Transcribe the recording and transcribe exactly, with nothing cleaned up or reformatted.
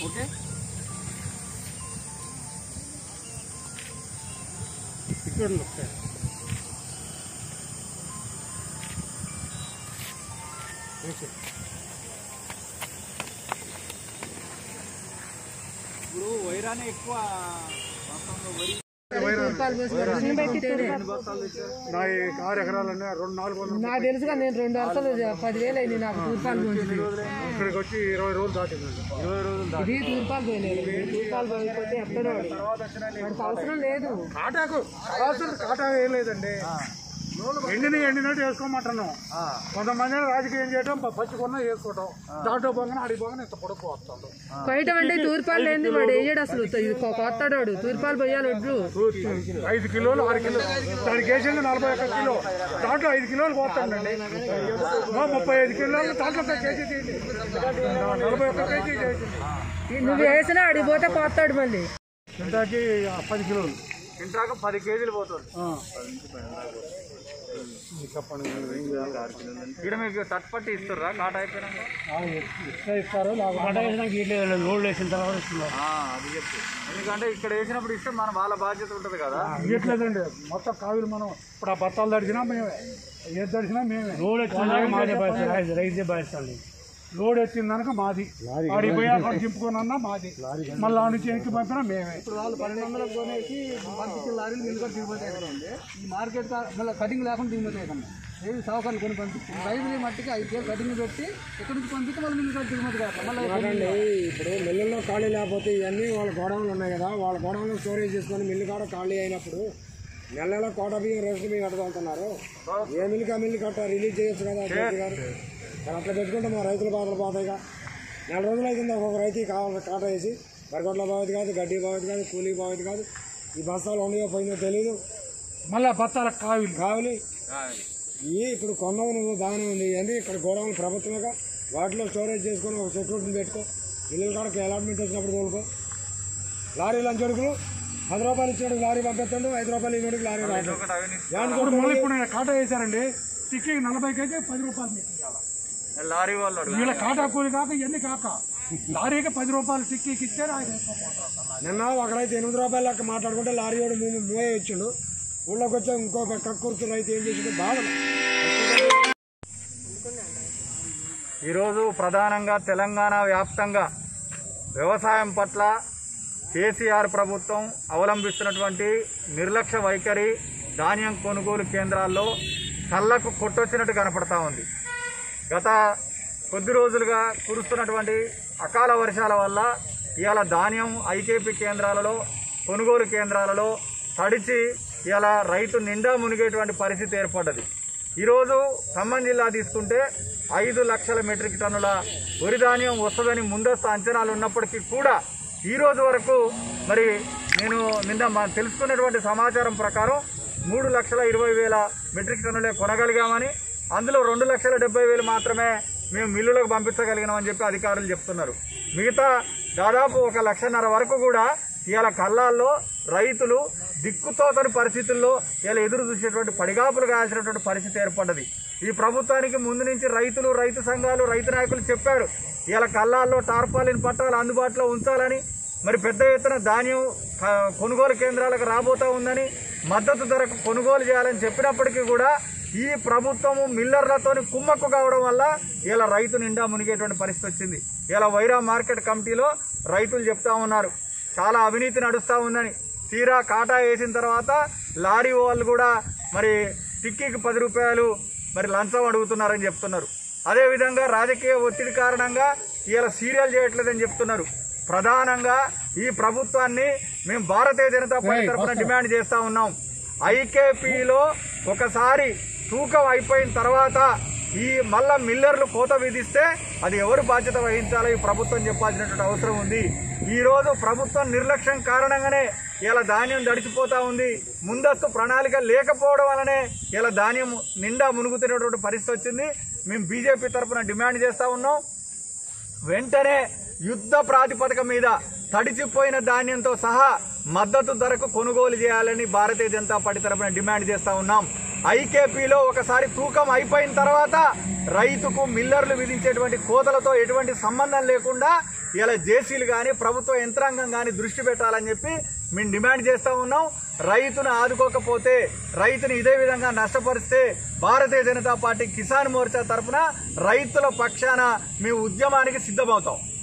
Okay ఇక్కడ okay ఇప్పుడు వైరానే ఎక్కువ వరి ఆరు ఎకరాలన్నా రెండు నాలుగు వందలు నాకు తెలుసుగా నేను రెండు అరసలు పదివేలు అయింది నాకు తూర్పాలు ఇక్కడికి వచ్చి ఇరవై రోజులు దాటిందండి ఇరవై రోజులు ఇది తూర్పాలు పోయినాయి తూర్పాలు పోయిపోతే ఎప్పుడో వాడికి అవసరం లేదు కాటాకు కాటా ఏం లేదండి ఎండిని ఎండినట్టు వేసుకోమంటున్నాం కొంతమంది రాజకీయం చేయడం పచ్చి కొన్నా వేసుకోవటం దాంట్లో పోగానే ఆడికి పోగానే ఇంత పొడుపు వస్తాడు బయట అంటే తూర్పాలు లేని వాడు వేయడు అసలు కొత్తాడు వాడు తూర్పాలు పోయాలి వడ్లు ఐదు కిలోలు ఆరు కిలోలు దానికి వేసింది నలభై ఒక్క కిలో దాంట్లో ఐదు కిలోలు పోతాడండి ముప్పై ఐదు కిలోలు దాంట్లో ఒక కేజీ తీయండి నలభై ఒక్క కేజీ చేసింది నువ్వు వేసినా అడిగి పోతే కొత్తాడు మళ్ళీ ఇంతకి పది కిలోలు ఇంటాక పది కేజీలు పోతుంది ఇక్కడ మీకు తట్టుపట్టి ఇస్తారా కాట అయిపోయినాక ఇస్తారు కాట వేసినాక లోడ్ వేసిన తర్వాత ఇస్తున్నారు అది చెప్పు ఎందుకంటే ఇక్కడ వేసినప్పుడు ఇస్తే మన వాళ్ళ బాధ్యత ఉంటుంది కదా ఇవ్వట్లేదండి మొత్తం కావిలు మనం ఇప్పుడు ఆ బత్తాలు తడిచినా మేమే ఏది తడిచినా మేమే లోడ్ వచ్చిన మాదే బాధ్యత రైతే బాధ్యత లోడ్ ఎత్తిందనక మాది ఆడికి పోయి అక్కడ దింపుకోనన్నా మాది మళ్ళీ ఆ నుంచి ఎక్కి పంపినా మేమే ఇప్పుడు వాళ్ళు పన్నెండు వందలకు కొనేసి పంపించిన లారీలు మిల్లు కూడా దిగుబడి ఈ మార్కెట్ మళ్ళీ కటింగ్ లేకుండా దిగుబడి కన్నా ఏది సౌకర్యం కొని పంపిస్తుంది రైతులు మట్టికి ఐదు కేలు కటింగ్ పెట్టి ఎక్కడి నుంచి పంపిస్తే మళ్ళీ మిల్లు కూడా దిగుమతి కాదు మళ్ళీ ఇప్పుడు మిల్లుల్లో ఖాళీ లేకపోతే ఇవన్నీ వాళ్ళ గోడౌన్లు ఉన్నాయి కదా వాళ్ళ గోడౌన్లో స్టోరేజ్ చేసుకొని మిల్లు కూడా ఖాళీ అయినప్పుడు నెల నెల కోట బియ్యం రేషన్ బియ్యం కట్టగలుగుతున్నారు ఏ మిల్లుకి ఆ మిల్లు కట్ట రిలీజ్ చేయొచ్చు కదా గారు అట్లా పెట్టుకుంటే మా రైతుల బాధలు పోతాయిగా నెల రోజులు అవుతుంది ఒక్కొక్క రైతుకి కావాలి కాట వేసి బరగొట్ల బాగుంది కాదు గడ్డి బాగుంది కాదు కూలీ బాగుంది కాదు ఈ బస్తాలు ఉన్నాయో పోయిందో తెలీదు మళ్ళీ బస్తాల కావిలి కావాలి ఈ ఇప్పుడు కొన్నవు నువ్వు బాగానే ఉంది అంటే ఇక్కడ గోడౌన్లు ప్రభుత్వమేగా వాటిలో స్టోరేజ్ చేసుకొని ఒక సెక్యూరిటీని పెట్టుకో ఇల్లు కాడకి అలాట్మెంట్ వచ్చినప్పుడు తోలుకో లారీ లంచడుకులు పది రూపాయలు ఇచ్చాడు లారీ పంపిస్తాడు ఐదు రూపాయలు ఇవ్వడానికి లారీ రాదు మళ్ళీ ఇప్పుడు కాట వేశారండి టిక్కీ నలభై కేజీ పది రూపాయలు లారీ వాళ్ళు వీళ్ళ కాటా కూలి కాక ఇవన్నీ కాక లారీకి పది రూపాయలు టిక్కీకి ఇచ్చారు ఆయన నిన్న ఒకడైతే ఎనిమిది రూపాయలు లెక్క మాట్లాడుకుంటే లారీ వాడు మూవే ఇచ్చిండు ఊళ్ళోకి వచ్చా ఇంకో కక్కుర్తు రైతు ఏం చేసిండు బాధ. ఈరోజు ప్రధానంగా తెలంగాణ వ్యాప్తంగా వ్యవసాయం పట్ల కేసీఆర్ ప్రభుత్వం అవలంబిస్తున్నటువంటి నిర్లక్ష్య వైఖరి ధాన్యం కొనుగోలు కేంద్రాల్లో కళ్ళకు కొట్టొచ్చినట్టు కనపడతా ఉంది. గత కొద్ది రోజులుగా కురుస్తున్నటువంటి అకాల వర్షాల వల్ల ఇవాళ ధాన్యం ఐకేపీ కేంద్రాలలో కొనుగోలు కేంద్రాలలో తడిచి ఇవాళ రైతు నిండా మునిగేటువంటి పరిస్థితి ఏర్పడ్డది. ఈరోజు ఖమ్మం జిల్లా తీసుకుంటే ఐదు లక్షల మెట్రిక్ టన్నుల వరి ధాన్యం వస్తుందని ముందస్తు అంచనాలు ఉన్నప్పటికీ కూడా ఈ రోజు వరకు మరి నేను నిన్న తెలుసుకున్నటువంటి సమాచారం ప్రకారం మూడు లక్షల ఇరవై వేల మెట్రిక్ టన్నులే కొనగలిగామని, అందులో రెండు లక్షల డెబ్బై వేలు మాత్రమే మేము మిల్లులకు పంపించగలిగినామని చెప్పి అధికారులు చెప్తున్నారు. మిగతా దాదాపు ఒక లక్షన్నర వరకు కూడా ఇవాళ కళ్ళాల్లో రైతులు దిక్కుతోతని పరిస్థితుల్లో ఇలా ఎదురు చూసేటువంటి పడిగాపులు కాల్సినటువంటి పరిస్థితి ఏర్పడ్డది. ఈ ప్రభుత్వానికి ముందు నుంచి రైతులు, రైతు సంఘాలు, రైతు నాయకులు చెప్పారు ఇలా కళ్ళాల్లో టార్పాలిన్ పట్టాలు అందుబాటులో ఉంచాలని, మరి పెద్ద ఎత్తున ధాన్యం కొనుగోలు కేంద్రాలకు రాబోతా ఉందని, మద్దతు ధరకు కొనుగోలు చేయాలని చెప్పినప్పటికీ కూడా ఈ ప్రభుత్వము మిల్లర్లతోని కుమ్మక్కు కావడం వల్ల ఇలా రైతు నిండా మునిగేటువంటి పరిస్థితి వచ్చింది. ఇలా వైరా మార్కెట్ కమిటీలో రైతులు చెప్తా ఉన్నారు చాలా అవినీతి నడుస్తూ ఉందని. తీరా కాటా వేసిన తర్వాత లారీ వాళ్ళు కూడా మరి టిక్కీకి పది రూపాయలు మరి లంచం అడుగుతున్నారని చెప్తున్నారు. అదేవిధంగా రాజకీయ ఒత్తిడి కారణంగా ఇలా సీరియల్ చేయట్లేదని చెప్తున్నారు. ప్రధానంగా ఈ ప్రభుత్వాన్ని మేము భారతీయ జనతా పార్టీ తరఫున డిమాండ్ చేస్తూ ఉన్నాం. ఐకేపీలో ఒకసారి తూకం అయిపోయిన తర్వాత ఈ మళ్ళా మిల్లర్లు కోత విధిస్తే అది ఎవరు బాధ్యత వహించాలో ఈ ప్రభుత్వం చెప్పాల్సినటువంటి అవసరం ఉంది. ఈరోజు ప్రభుత్వం నిర్లక్ష్యం కారణంగానే ఇలా ధాన్యం దడిచిపోతా ఉంది. ముందస్తు ప్రణాళిక లేకపోవడం వల్లనే ఇలా ధాన్యం నిండా మునుగుతున్నటువంటి పరిస్థితి వచ్చింది. మేము బీజేపీ తరఫున డిమాండ్ చేస్తూ ఉన్నాం, వెంటనే యుద్ధ ప్రాతిపదిక మీద తడిచిపోయిన ధాన్యంతో సహా మద్దతు ధరకు కొనుగోలు చేయాలని భారతీయ జనతా పార్టీ తరఫున డిమాండ్ చేస్తూ ఉన్నాం. ఐకేపీలో ఒకసారి తూకం అయిపోయిన తర్వాత రైతుకు మిల్లర్లు విధించేటువంటి కోతలతో ఎటువంటి సంబంధం లేకుండా ఇలా జేసీలు కానీ ప్రభుత్వ యంత్రాంగం కానీ దృష్టి పెట్టాలని చెప్పి మేము డిమాండ్ చేస్తూ ఉన్నాం. రైతును ఆదుకోకపోతే, రైతుని ఇదే విధంగా నష్టపరిస్తే భారతీయ జనతా పార్టీ కిసాన్ మోర్చా తరఫున రైతుల పక్షాన మేము ఉద్యమానికి సిద్ధమవుతాం.